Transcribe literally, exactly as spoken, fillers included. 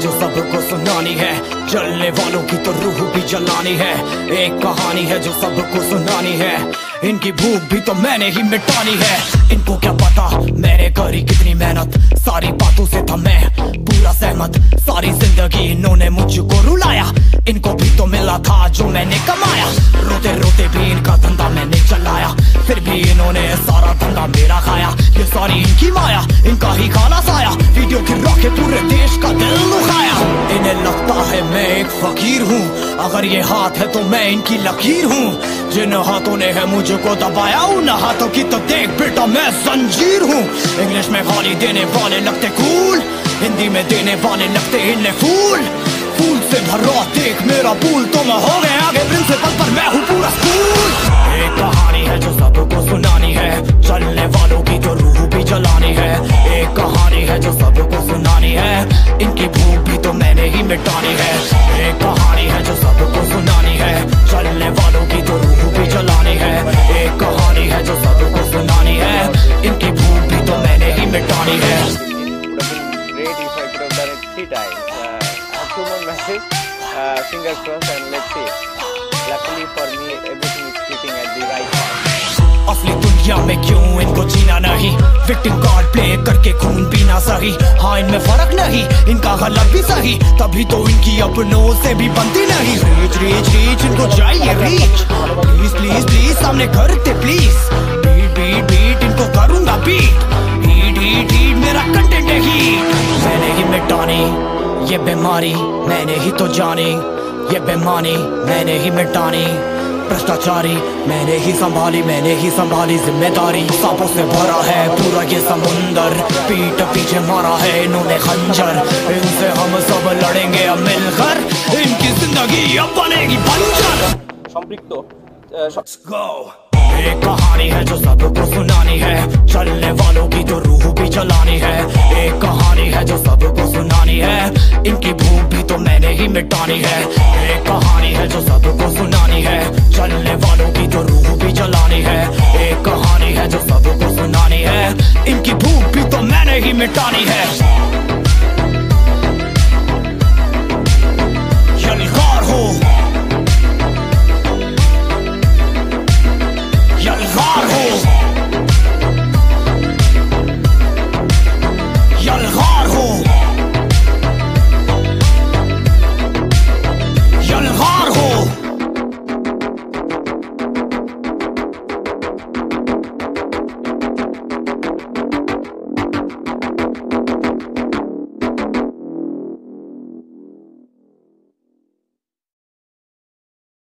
जो सबको सुनानी है, जलने वालों की तो रूह भी जलानी है। एक कहानी है जो सबको सुनानी है, इनकी भूख भी तो मैंने ही मिटानी है। इनको क्या पता मैंने करी कितनी मेहनत, सारी बातों से था मैं पूरा सहमत। सारी जिंदगी इन्होंने मुझको रुलाया, इनको भी तो मिला था जो मैंने कमाया। रोते रोते भी इनका धंधा मैंने चलाया, फिर भी इन्होंने सारा धंधा मेरा खाया। ये सारी इनकी माया, इनका ही खाना साया, वीडियो गिरा के पूरे देश का दिल दुखाया। इन्हें लगता है मैं एक फकीर हूँ, अगर ये हाथ है तो मैं इनकी लकीर हूँ। जिन हाथों ने है मुझको दबाया, उन हाथों की तो देख बेटा मैं जंजीर हूँ। इंग्लिश में गाली देने वाले लगते कूल, हिंदी में देने वाले लगते इन्हें फूल। फूल से भरा देख मेरा पूल, तो मैं हो गया आगे प्रिंसिपल पर मैं हूँ पूरा स्कूल। एक कहानी है जो सबको सुनानी है, चलने वालों की तो रूह भी जलानी है। एक कहानी है जो सबको सुनानी है, इनकी भूख भी तो मैंने ही मिटानी है। एक कहानी है जो सबको सुनानी है, चलने वालों की तो रूह भी जलानी है। एक कहानी है जो सबको सुनानी है, इनकी भूख भी तो मैंने ही मिटानी है। Two more matches, uh, fingers crossed and let's see. Luckily for me, everything is fitting at the right time. असली दुनिया में क्यों इनको जीना नहीं, विक्टिम कार्ड प्ले करके खून पीना सही। हाँ इनमें फर्क नहीं, इनका गलत भी सही, तभी तो इनकी अपनों से भी बनती नहीं। रीच रीच रीच इनको चाहिए रीच, प्लीज प्लीज प्लीज सामने करते प्लीज। बीट बीट बीट इनको करूंगा बीट, हीट हीट हीट मेरा कंटेंट है हीट। मैंने ही मिटानी ये बीमारी, मैंने ही तो जानी ये बेमानी, मैंने ही मिटानी भ्रष्टाचारी। मैंने ही संभाली मैंने ही संभाली जिम्मेदारी। सांपों से भरा है पूरा ये समुंदर, पीठ पीछे मारा है इन्होंने खंजर। इनसे हम सब लड़ेंगे अब मिलकर, इनकी जिंदगी अब बनेगी बंजर। संपृक्त Let's go। एक कहानी है जो सबको सुनानी है, चलने वालों की तो रूह भी जलानी है। एक कहानी है जो सबको सुनानी है, इनकी भूख भी तो मैंने ही मिटानी है। एक कहानी